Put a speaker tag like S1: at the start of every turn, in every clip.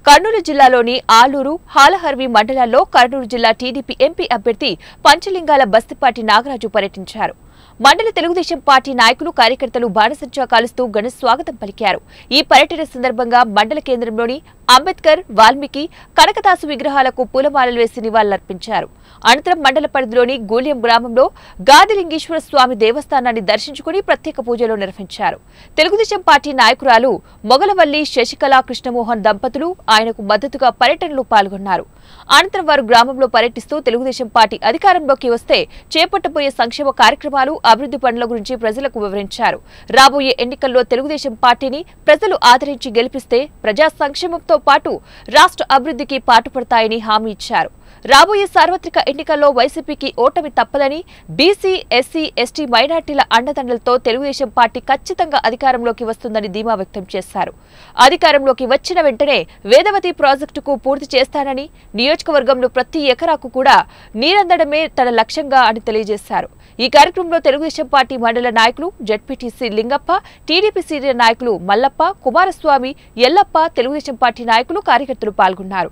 S1: కర్నూలు జిల్లాలోని ఆలూరు, హాలహర్వి మండలాల్లో కర్నూలు జిల్లా టీడీపీ ఎంపీ అభ్యర్థి పంచలింగాల బస్తిపాటి నాగరాజు పర్యటించారు. మండల తెలుగుదేశం పార్టీ నాయకులు, కార్యకర్తలు బాణసంచా కాలుస్తూ ఘన స్వాగతం పలికారు. ఈ పర్యటన సందర్భంగా మండల కేంద్రంలోని అంబేద్కర్, వాల్మీకి, కనకదాసు విగ్రహాలకు పూలమాలలు వేసి నివాళులర్పించారు. అనంతరం మండల పరిధిలోని గూళ్యం గ్రామంలో గాదిలింగేశ్వర స్వామి దేవస్థానాన్ని దర్శించుకుని ప్రత్యేక పూజలు నిర్వహించారు. తెలుగుదేశం పార్టీ నాయకురాలు మొగలవల్లి శశికళ కృష్ణమోహన్ దంపతులు ఆయనకు మద్దతుగా పర్యటనలో పాల్గొన్నారు. అనంతరం వారు గ్రామంలో పర్యటిస్తూ తెలుగుదేశం పార్టీ అధికారంలోకి వస్తే చేపట్టబోయే సంక్షేమ కార్యక్రమాలు, అభివృద్ధి పనుల గురించి ప్రజలకు వివరించారు. రాబోయే ఎన్నికల్లో తెలుగుదేశం పార్టీని ప్రజలు ఆదరించి గెలిపిస్తే ప్రజా సంక్షేమంతో పాటు రాష్ట్ర అభివృద్ధికి పాటుపడతాయని హామీ ఇచ్చారు. రాబోయే సార్వత్రిక ఎన్నికల్లో వైసీపీకి ఓటమి తప్పదని, బీసీ, ఎస్సీ, ఎస్టీ, మైనార్టీల అండదండలతో తెలుగుదేశం పార్టీ ఖచ్చితంగా అధికారంలోకి వస్తుందని ధీమా వ్యక్తం చేశారు. అధికారంలోకి వచ్చిన వెంటనే వేదవతి ప్రాజెక్టుకు పూర్తి చేస్తానని, నియోజకవర్గంలో ప్రతి ఎకరాకు కూడా నీరందడమే తన లక్ష్యంగా అని తెలియజేశారు. ఈ కార్యక్రమంలో తెలుగుదేశం పార్టీ మండల నాయకులు, జడ్పీటీసీ లింగప్ప, టీడీపీ సీనియర్ నాయకులు మల్లప్ప, కుమారస్వామి, ఎల్లప్ప, తెలుగుదేశం పార్టీ నాయకులు, కార్యకర్తలు పాల్గొన్నారు.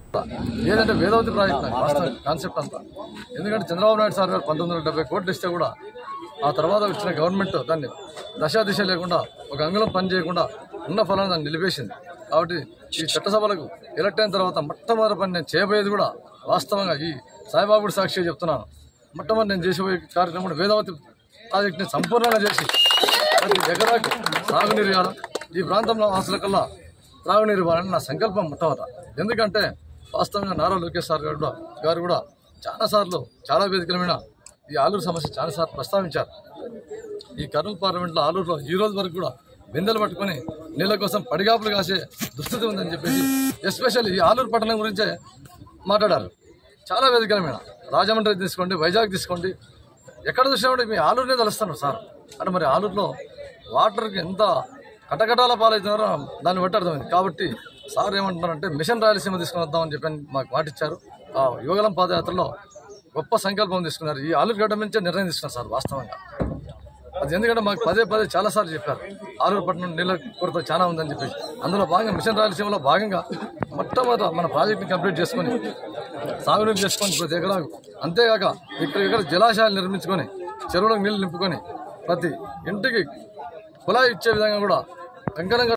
S2: కాన్సెప్ట్ అంతా ఎందుకంటే చంద్రబాబు నాయుడు సార్ గారు 1970 కోట్లు ఇస్తే కూడా ఆ తర్వాత వచ్చిన గవర్నమెంట్ దాన్ని దశాదిశ లేకుండా ఒక అంగుళం పని చేయకుండా ఉన్న ఫలాన్ని దాన్ని నిలిపేసింది. కాబట్టి ఈ చట్టసభలకు ఎలక్ట్ అయిన తర్వాత మొట్టమొదటి పని నేను చేయబోయేది కూడా వాస్తవంగా ఈ సాయిబాబుడి సాక్షిగా చెప్తున్నాను. మొట్టమొదటి నేను చేసిపోయే కార్యక్రమం కూడా వేదవతి ప్రాజెక్టుని సంపూర్ణంగా చేసి ప్రతి ఎకరాకు సాగునీరు ఇవ్వాలి, ఈ ప్రాంతంలో వాసులకల్లా త్రాగునీరు ఇవ్వాలని నా సంకల్పం మొట్టమొదట. ఎందుకంటే వాస్తవంగా నారా లోకేష్ సార్ గారు కూడా చాలాసార్లు చాలా వేదికల మీద ఈ ఆలూరు సమస్య చాలాసార్లు ప్రస్తావించారు. ఈ కర్నూలు పార్లమెంట్లో ఆలూరులో ఈ రోజు వరకు కూడా బిందెలు పట్టుకుని నీళ్ళ కోసం పడిగాపులు కాసే దుస్థితి ఉందని చెప్పేసి ఎస్పెషల్లీ ఈ ఆలూరు పట్టణం గురించే మాట్లాడారు. చాలా వేదికల మీద రాజమండ్రి తీసుకోండి, వైజాగ్ తీసుకోండి, ఎక్కడ చూసినా కూడా మీ ఆలూరునే తలుస్తున్నారు సార్. అంటే మరి ఆలూరులో వాటర్కి ఎంత కటకటాల పాలవుతున్నారో దాన్ని బట్టి అర్థమైంది. కాబట్టి సార్ ఏమంటున్నారంటే మిషన్ రాయలసీమ తీసుకుని వద్దామని చెప్పి మాకు మాటిచ్చారు. ఆ యువగలం పాదయాత్రలో గొప్ప సంకల్పం తీసుకున్నారు. ఈ ఆలూరు గడ్డ నుంచే నిర్ణయం తీసుకున్నారు సార్ వాస్తవంగా. అది ఎందుకంటే మాకు పదే చాలాసార్లు చెప్పారు ఆలూరు పట్టణం నీళ్ళ కొరత చాలా ఉందని చెప్పేసి. అందులో భాగంగా మిషన్ రాయలసీమలో భాగంగా మొట్టమొదట మన ప్రాజెక్టుని కంప్లీట్ చేసుకొని సాగునీరు చేసుకొని ప్రతి ఎకరాకు, అంతేకాక ఇక్కడ జలాశయాలు నిర్మించుకొని చెరువులకు నీళ్లు నింపుకొని ప్రతి ఇంటికి కుళాయి ఇచ్చే విధంగా కూడా కంకణంగా